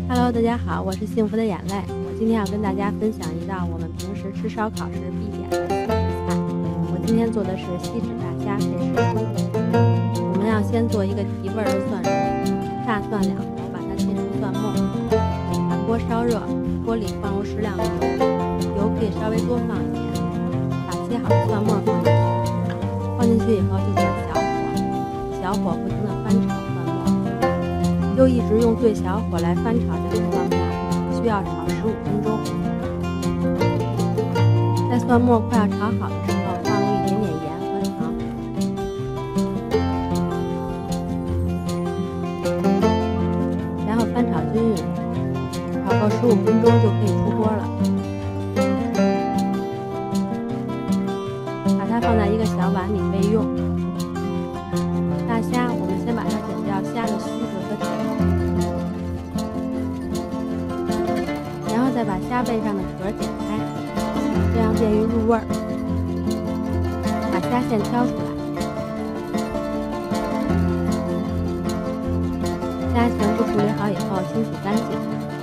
Hello， 大家好，我是幸福的眼泪。我今天要跟大家分享一道我们平时吃烧烤时必点的西式菜。我今天做的是锡纸大虾配时蔬。我们要先做一个提味的蒜蓉，大蒜2头，把它切成蒜末。把锅烧热，锅里放入适量的油，油可以稍微多放一点。把切好的蒜末放进去，放进去以后就转小火不停地翻炒蒜末。就一直用最小火来翻炒这个蒜末，需要炒15分钟。在蒜末快要炒好的时候，放入一点点盐和糖，然后翻炒均匀，炒够15分钟就可以出锅了。把它放在一个小碗里备用。大虾，我们先把它剪掉虾的须子和脚，然后再把虾背上的壳剪开，这样便于入味儿。把虾线挑出来，虾全部处理好以后清洗干净。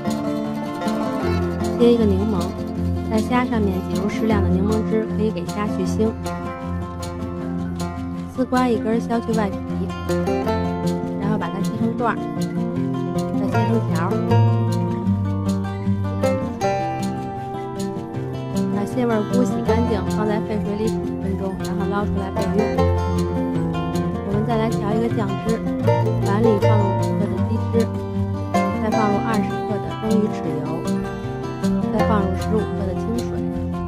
切一个柠檬，在虾上面挤入适量的柠檬汁，可以给虾去腥。丝瓜一根，削去外皮，然后把它切成段儿，再切成条。把蟹味菇洗干净，放在沸水里煮1分钟，然后捞出来备用。我们再来调一个酱汁，碗里放入5克的鸡汁，再放入20克的蒸鱼豉油，再放入15克的清水。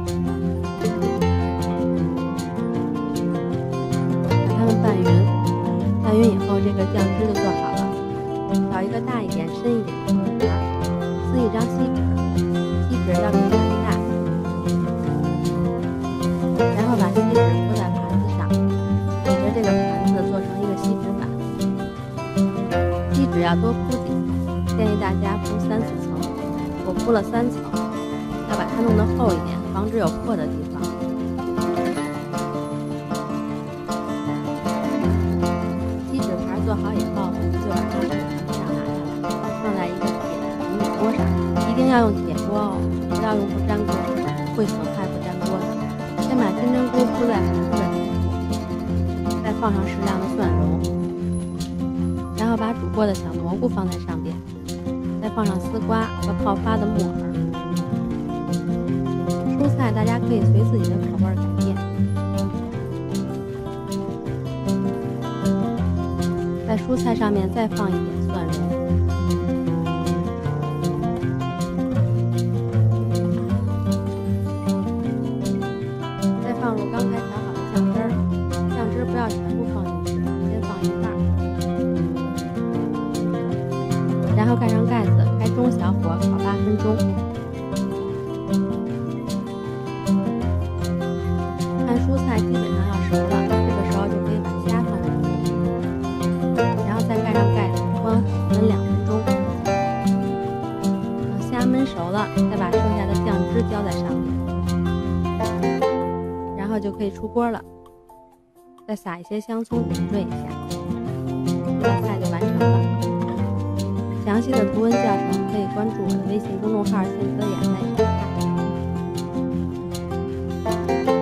拌匀以后，这个酱汁就做好了。找一个大一点、深一点的瓷盘，撕一张锡纸，锡纸要比盘大，然后把锡纸铺在盘子上，抵着这个盘子做成一个锡纸板。锡纸要多铺几层，建议大家铺3、4层。我铺了3层，要把它弄得厚一点，防止有破的地方。做好以后，我们就把它从盘上拿下来，放在一个铁的平底锅上，一定要用铁锅哦，不要用不粘锅，会损害不粘锅的。先把金针菇铺在盘子的底部，再放上适量的蒜蓉，然后把煮过的小蘑菇放在上边，再放上丝瓜和泡发的木耳。蔬菜大家可以随自己的口味改变。在蔬菜上面再放一点蒜蓉，再放入刚才调好的酱汁儿，酱汁不要全部放进去，先放一半，然后盖上盖子，开中小火烤8分钟。看蔬菜基本上要熟了，这个时候就可以把虾放进去。然后再盖上盖子，关火焖2分钟。等虾焖熟了，再把剩下的酱汁浇在上面，然后就可以出锅了。再撒一些香葱点缀一下，这道菜就完成了。详细的图文教程可以关注我的微信公众号“幸福的眼泪”查看。